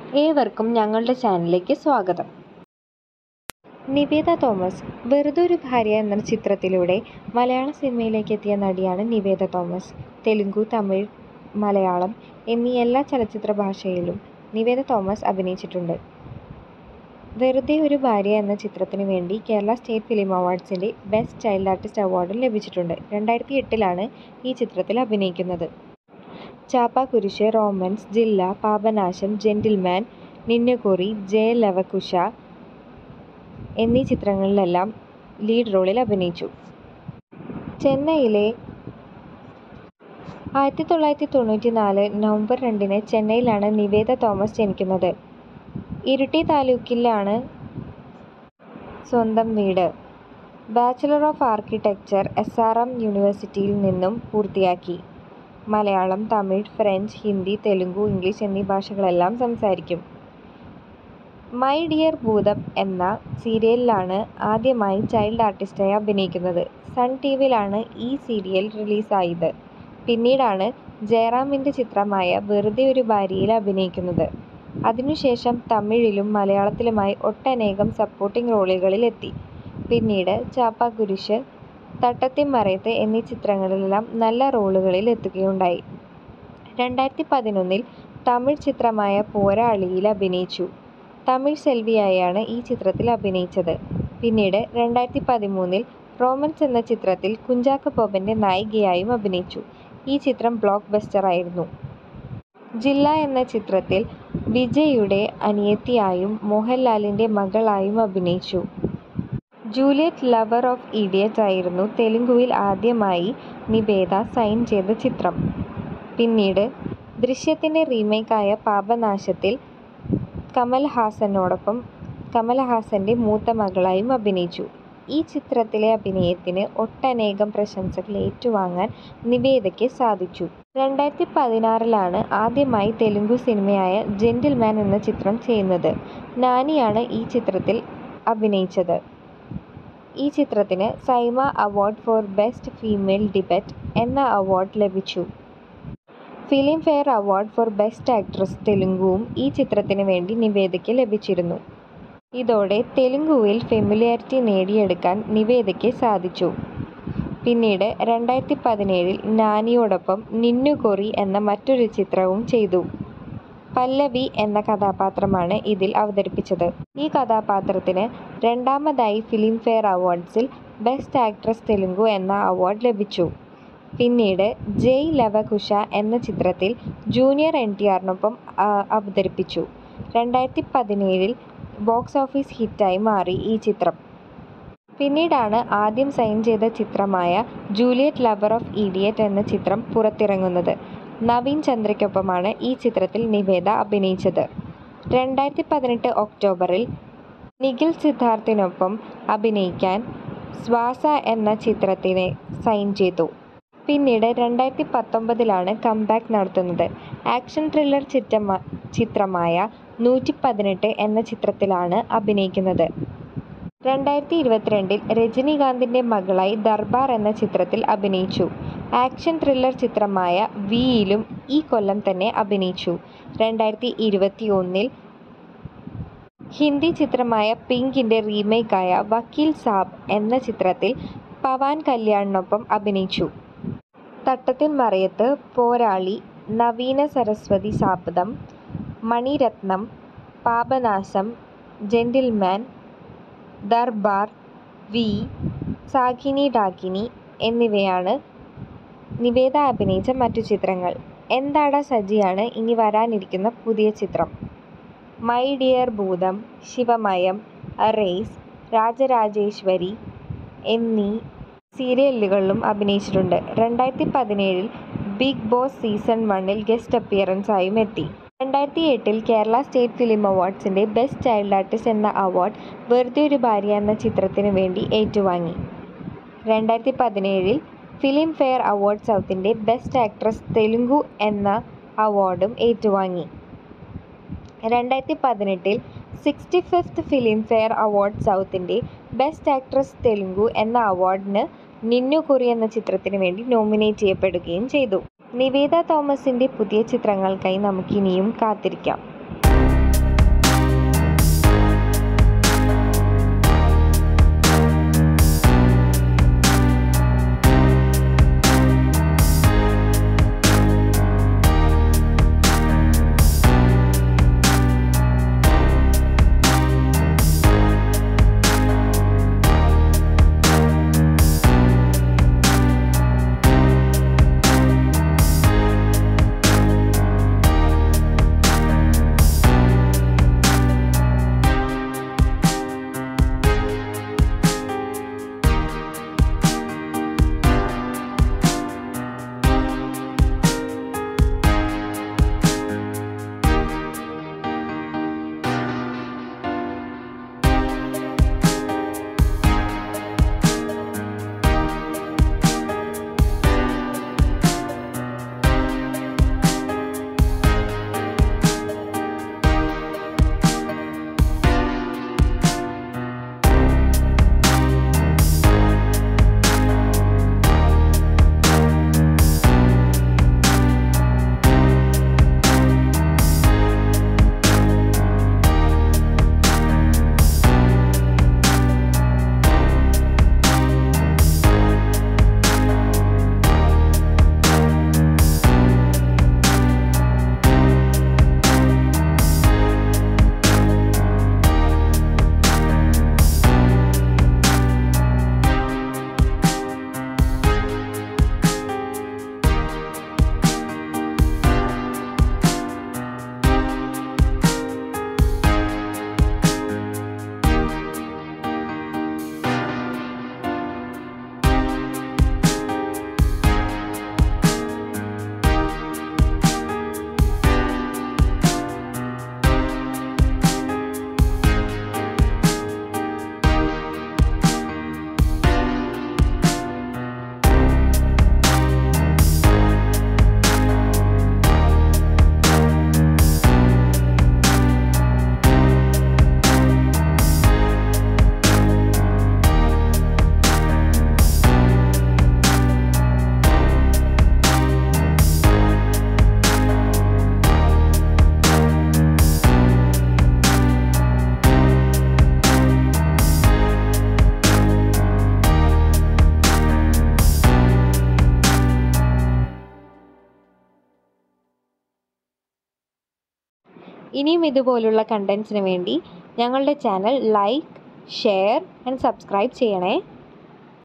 ഏവർക്കും ഞങ്ങളുടെ ചാനലിലേക്ക് സ്വാഗതം. നിവേദ തോമസ് വെറുതെ ഒരു ഭാര്യ എന്ന ചിത്രത്തിലൂടെ മലയാള സിനിമയിലേക്ക് എത്തിയ നടിയാണ് നിവേദ തോമസ്. തെലുങ്ക്, തമിഴ്, മലയാളം എന്നീ എല്ലാ ചലച്ചിത്ര ഭാഷയിലും നിവേദ തോമസ് അഭിനയിച്ചിട്ടുണ്ട്. വെറുതെ ഒരു ഭാര്യ എന്ന ചിത്രത്തിനു വേണ്ടി കേരള സ്റ്റേറ്റ് ഫിലിം അവാർഡ്സിൻ്റെ ബെസ്റ്റ് ചൈൽഡ് ആർട്ടിസ്റ്റ് അവാർഡും ലഭിച്ചിട്ടുണ്ട്. 2008 ഈ ചിത്രത്തിൽ അഭിനയിക്കുന്നത്. ചാപ്പാക്കുരിശ്, റോമൻസ്, ജില്ല, പാപനാശം, ജെന്റിൽമാൻ, നിന്നുകുറി, ജയ ലവകുശ എന്നീ ചിത്രങ്ങളിലെല്ലാം ലീഡ് റോളിൽ അഭിനയിച്ചു. ചെന്നൈയിലെ 1994 നവംബർ 2 ചെന്നൈയിലാണ് നിവേദ തോമസ് ജനിക്കുന്നത്. ഇരിട്ടി താലൂക്കിലാണ് സ്വന്തം വീട്. ബാച്ചലർ ഓഫ് ആർക്കിടെക്ചർ SRM യൂണിവേഴ്സിറ്റിയിൽ നിന്നും പൂർത്തിയാക്കി. മലയാളം, തമിഴ്, ഫ്രഞ്ച്, ഹിന്ദി, തെലുങ്ക്, ഇംഗ്ലീഷ് എന്നീ ഭാഷകളെല്ലാം സംസാരിക്കും. മൈ ഡിയർ ഭൂതം എന്ന സീരിയലിലാണ് ആദ്യമായി ചൈൽഡ് ആർട്ടിസ്റ്റായി അഭിനയിക്കുന്നത്. സൺ ടിവിയിലാണ് ഈ സീരിയൽ റിലീസായത്. പിന്നീടാണ് ജയറാമിൻ്റെ ചിത്രമായ വെറുതെ ഒരു ഭാര്യയിൽ അഭിനയിക്കുന്നത്. അതിനുശേഷം തമിഴിലും മലയാളത്തിലുമായി ഒട്ടനേകം സപ്പോർട്ടിംഗ് റോളുകളിൽ എത്തി. പിന്നീട് ചാപ്പാക്കുരിശ്, തട്ടത്തിൻമറയത്ത് എന്നീ ചിത്രങ്ങളിലെല്ലാം നല്ല റോളുകളിൽ എത്തുകയുണ്ടായി. 2011 തമിഴ് ചിത്രമായ പോരാളിയിൽ അഭിനയിച്ചു. തമിഴ് സെൽവിയായാണ് ഈ ചിത്രത്തിൽ അഭിനയിച്ചത്. പിന്നീട് 2013 റോമൻസ് എന്ന ചിത്രത്തിൽ കുഞ്ചാക്കോ ബോബൻ്റെ നായികയായും അഭിനയിച്ചു. ഈ ചിത്രം ബ്ലോക്ക് ബസ്റ്ററായിരുന്നു. ജില്ല എന്ന ചിത്രത്തിൽ വിജയുടെ അനിയത്തിയായും മോഹൻലാലിൻ്റെ മകളായും അഭിനയിച്ചു. ജൂലിയറ്റ് ലവർ ഓഫ് ഇഡിയറ്റ് ആയിരുന്നു തെലുങ്കുവിൽ ആദ്യമായി നിവേദ സൈൻ ചെയ്ത ചിത്രം. പിന്നീട് ദൃശ്യത്തിൻ്റെ റീമേക്കായ പാപനാശത്തിൽ കമൽഹാസൻ്റെ മൂത്ത മകളായും അഭിനയിച്ചു. ഈ ചിത്രത്തിലെ അഭിനയത്തിന് ഒട്ടനേകം പ്രശംസകൾ ഏറ്റുവാങ്ങാൻ നിവേദയ്ക്ക് സാധിച്ചു. 2016 ആദ്യമായി തെലുങ്ക് സിനിമയായ ജെന്റിൽമാൻ എന്ന ചിത്രം ചെയ്യുന്നത്. നാനിയാണ് ഈ ചിത്രത്തിൽ അഭിനയിച്ചത്. ഈ ചിത്രത്തിന് SIIMA award for best female debut എന്ന അവാർഡ് ലഭിച്ചു. Filmfare award for best actress തെലുങ്കുവും ഈ ചിത്രത്തിന് വേണ്ടി നിവേദയ്ക്ക് ലഭിച്ചിരുന്നു. ഇതോടെ തെലുങ്കുവിൽ ഫെമിലിയാരിറ്റി നേടിയെടുക്കാൻ നിവേദയ്ക്ക് സാധിച്ചു. പിന്നീട് 2017 നാനിയോടൊപ്പം നിന്നുകുറി എന്ന മറ്റൊരു ചിത്രവും ചെയ്തു. പല്ലവി എന്ന കഥാപാത്രമാണ് ഇതിൽ അവതരിപ്പിച്ചത്. ഈ കഥാപാത്രത്തിന് രണ്ടാമതായി ഫിലിം ഫെയർ അവാർഡ്സിൽ ബെസ്റ്റ് ആക്ട്രസ് തെലുങ്ക് എന്ന അവാർഡ് ലഭിച്ചു. പിന്നീട് ജയ് ലവകുശ എന്ന ചിത്രത്തിൽ ജൂനിയർ NTRനൊപ്പം അവതരിപ്പിച്ചു. 2017 ബോക്സ് ഓഫീസ് ഹിറ്റായി മാറി ഈ ചിത്രം. പിന്നീടാണ് ആദ്യം സൈൻ ചെയ്ത ചിത്രമായ ജൂലിയറ്റ് ലവർ ഓഫ് ഇഡിയറ്റ് എന്ന ചിത്രം പുറത്തിറങ്ങുന്നത്. നവീൻ ചന്ദ്രയ്ക്കൊപ്പമാണ് ഈ ചിത്രത്തിൽ നിവേദ അഭിനയിച്ചത്. 2018 ഒക്ടോബറിൽ നിഖിൽ സിദ്ധാർത്ഥിനൊപ്പം അഭിനയിക്കാൻ ശ്വാസ എന്ന ചിത്രത്തിന് സൈൻ ചെയ്തു. പിന്നീട് 2019 കംബാക്ക് നടത്തുന്നത്. ആക്ഷൻ ത്രില്ലർ ചിത്രമായ 118 എന്ന ചിത്രത്തിലാണ് അഭിനയിക്കുന്നത്. 2022 രജനികാന്തിൻ്റെ മകളായി ദർബാർ എന്ന ചിത്രത്തിൽ അഭിനയിച്ചു. ആക്ഷൻ ത്രില്ലർ ചിത്രമായ വിയിലും ഈ കൊല്ലം തന്നെ അഭിനയിച്ചു. 2021 ഹിന്ദി ചിത്രമായ പിങ്കിൻ്റെ റീമേക്കായ വക്കീൽ സാബ് എന്ന ചിത്രത്തിൽ പവൻ കല്യാണിനൊപ്പം അഭിനയിച്ചു. തട്ടത്തിൻമറയത്ത്, പോരാളി, നവീന സരസ്വതി ശാപഥം, മണിരത്നം, പാപനാശം, ജെന്റിൽമാൻ, ദർബാർ, വി, സാഗിനി ഡാകിനി എന്നിവയാണ് നിവേദ അഭിനയിച്ച മറ്റു ചിത്രങ്ങൾ. എന്താടാ സജിയാണ് ഇനി വരാനിരിക്കുന്ന പുതിയ ചിത്രം. മൈ ഡിയർ ഭൂതം, ശിവമയം, റേസ്, രാജരാജേശ്വരി എന്നീ സീരിയലുകളിലും അഭിനയിച്ചിട്ടുണ്ട്. 2017 ബിഗ് ബോസ് സീസൺ 1 ഗസ്റ്റ് അപ്പിയറൻസായും എത്തി. 2008 കേരള സ്റ്റേറ്റ് ഫിലിം അവാർഡ്സിൻ്റെ ബെസ്റ്റ് ചൈൽഡ് ആർട്ടിസ്റ്റ് എന്ന അവാർഡ് വെറുതെ ഒരു ഭാര്യ എന്ന ചിത്രത്തിനു വേണ്ടി ഏറ്റുവാങ്ങി. 2017 ഫിലിം ഫെയർ അവാർഡ് സൗത്തിൻ്റെ ബെസ്റ്റ് ആക്ട്രസ് തെലുങ്ക് എന്ന അവാർഡും ഏറ്റുവാങ്ങി. 2018 65th ഫിലിം ഫെയർ അവാർഡ് സൗത്തിൻ്റെ ബെസ്റ്റ് ആക്ട്രസ് തെലുങ്ക് എന്ന അവാർഡിന് നിന്നുകുറി എന്ന ചിത്രത്തിന് വേണ്ടി നോമിനേറ്റ് ചെയ്യപ്പെടുകയും ചെയ്തു. നിവേദ തോമസിൻ്റെ പുതിയ ചിത്രങ്ങൾക്കായി നമുക്കിനിയും കാത്തിരിക്കാം. ഇനിയും ഇതുപോലുള്ള കണ്ടൻസിന് വേണ്ടി ഞങ്ങളുടെ channel like, share and subscribe ചെയ്യണേ.